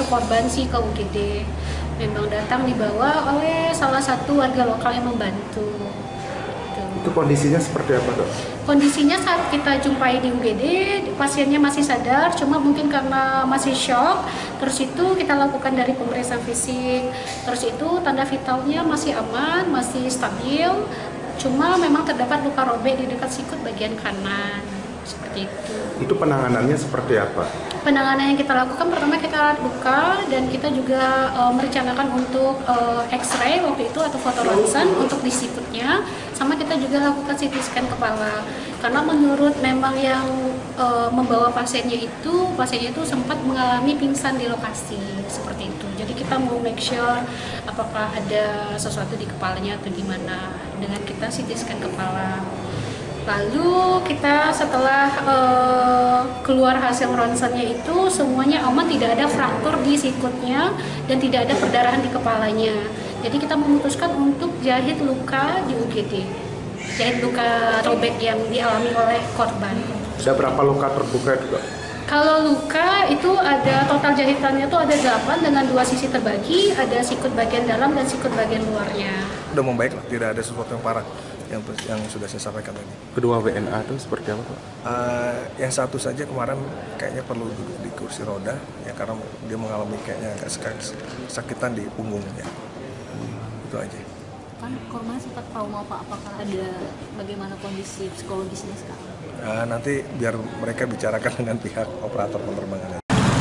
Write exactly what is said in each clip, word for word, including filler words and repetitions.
korban sih ke U G D. Memang datang dibawa oleh salah satu warga lokal yang membantu. Itu kondisinya seperti apa, Dok? Kondisinya saat kita jumpai di U G D, pasiennya masih sadar, cuma mungkin karena masih shock. Terus itu kita lakukan dari pemeriksaan fisik. Terus itu tanda vitalnya masih aman, masih stabil. Cuma memang terdapat luka robek di dekat sikut bagian kanan. Seperti itu. Itu penanganannya seperti apa? Penanganan yang kita lakukan pertama kita rawat luka dan kita juga e, merencanakan untuk e, X-ray waktu itu atau foto ronsen untuk di sikutnya, sama kita juga lakukan C T scan kepala karena menurut memang yang e, membawa pasiennya itu pasiennya itu sempat mengalami pingsan di lokasi seperti itu. Jadi kita mau make sure apakah ada sesuatu di kepalanya atau gimana dengan kita C T scan kepala. Lalu kita setelah uh, keluar hasil ronsennya itu semuanya aman, tidak ada fraktur di sikutnya dan tidak ada perdarahan di kepalanya. Jadi kita memutuskan untuk jahit luka di U G D, jahit luka robek yang dialami oleh korban. Ada berapa luka terbuka juga? Kalau luka itu ada total jahitannya itu ada delapan dengan dua sisi terbagi, ada sikut bagian dalam dan sikut bagian luarnya. Udah membaik lah, tidak ada sesuatu yang parah yang yang sudah saya sampaikan tadi. Kedua W N A itu seperti apa, Pak? Uh, yang satu saja kemarin kayaknya perlu duduk di kursi roda ya karena dia mengalami kayaknya agak kesakitan di punggungnya. Hmm. Itu aja. Kan korban sempat trauma, Pak, apakah ada bagaimana kondisi psikologisnya sekarang? Uh, nanti biar mereka bicarakan dengan pihak operator penerbangan.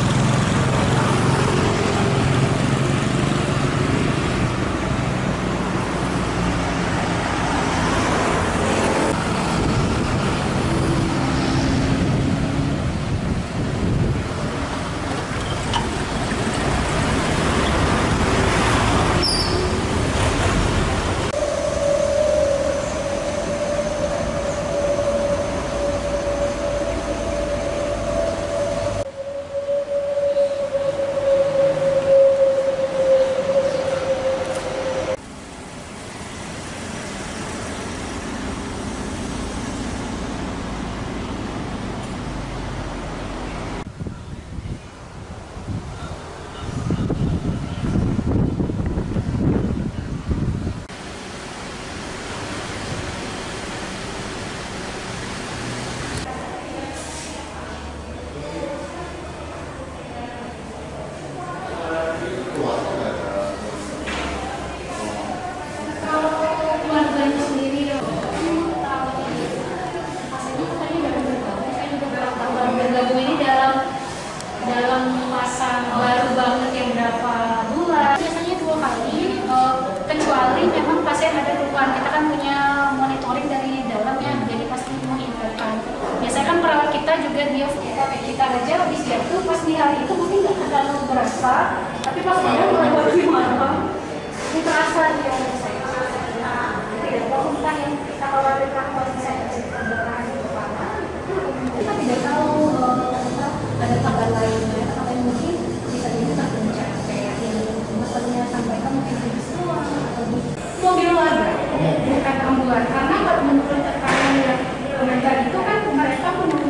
Kecuali memang pasien ada keluhan, kita kan punya monitoring dari dalamnya, jadi pasti mengingatkan. Biasanya kan perawat kita juga dia kita aja habis jatuh pas di hari itu mungkin nggak terlalu berasa, tapi pas dia mulai di malam ini terasa dia saya. Nah, itu ya kalau yang kita khawatirkan kalau misalnya perdarahan di kepala, kita tidak tahu uh, ada tanggal lainnya, atau mungkin bisa jadi terpencet kayak yang dokternya sampaikan mungkin mobil warga, bukan ambulan, karena kalau menurut keterangan yang pengajar itu kan mereka menunggu.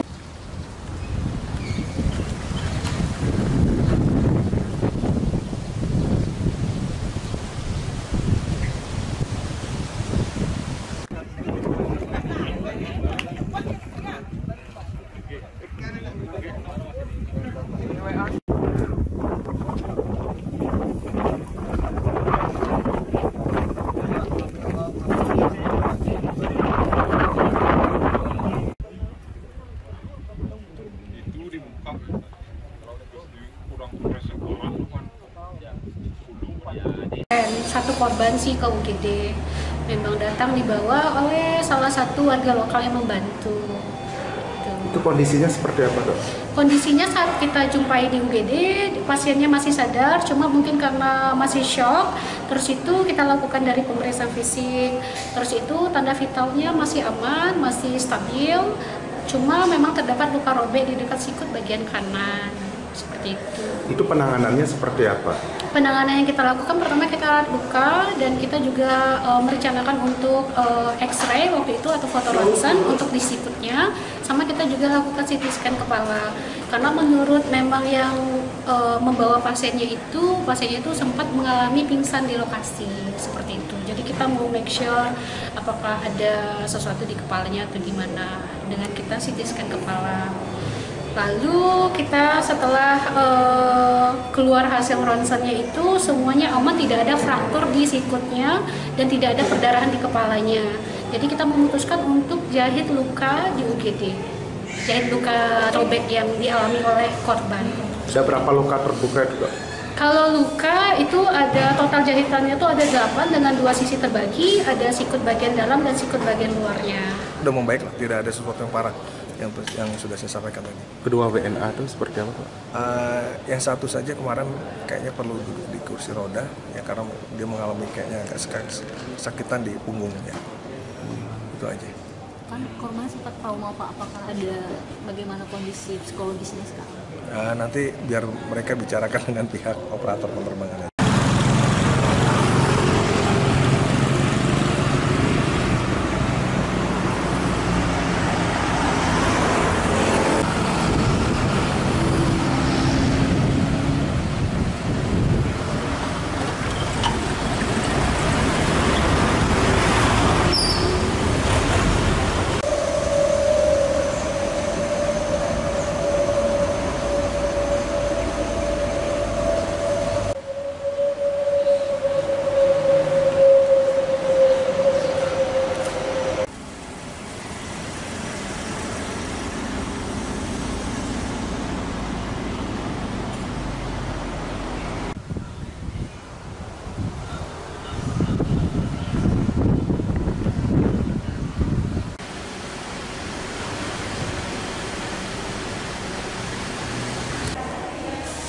Satu korban sih ke U G D, memang datang dibawa oleh salah satu warga lokal yang membantu. Itu kondisinya seperti apa, Dok? Kondisinya saat kita jumpai di U G D, pasiennya masih sadar, cuma mungkin karena masih shock. Terus itu kita lakukan dari pemeriksaan fisik. Terus itu tanda vitalnya masih aman, masih stabil. Cuma memang terdapat luka robek di dekat sikut bagian kanan. Seperti itu. Itu penanganannya seperti apa? Penanganan yang kita lakukan pertama kita rawat luka dan kita juga e, merencanakan untuk e, X-ray waktu itu atau foto ronsen untuk di sikutnya, sama kita juga lakukan C T scan kepala Karena menurut memang yang e, membawa pasiennya itu, pasiennya itu sempat mengalami pingsan di lokasi seperti itu. Jadi kita mau make sure apakah ada sesuatu di kepalanya atau gimana dengan kita C T scan kepala. Lalu kita setelah uh, keluar hasil ronsennya itu semuanya aman, tidak ada fraktur di sikutnya dan tidak ada perdarahan di kepalanya. Jadi kita memutuskan untuk jahit luka di U G D, jahit luka robek yang dialami oleh korban. Ada berapa luka terbuka itu dok? Kalau luka itu ada total jahitannya itu ada delapan dengan dua sisi terbagi, ada sikut bagian dalam dan sikut bagian luarnya. Udah membaik lah, tidak ada sesuatu yang parah yang yang sudah saya sampaikan tadi. Kedua W N A itu seperti apa Pak? Uh, yang satu saja kemarin kayaknya perlu duduk di kursi roda ya karena dia mengalami kayaknya agak kesakitan di punggungnya. Itu aja. Kan korban sempat trauma Pak, apakah ada bagaimana kondisi psikologisnya sekarang? Uh, nanti biar mereka bicarakan dengan pihak operator penerbangan.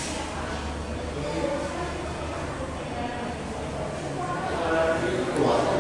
Wow.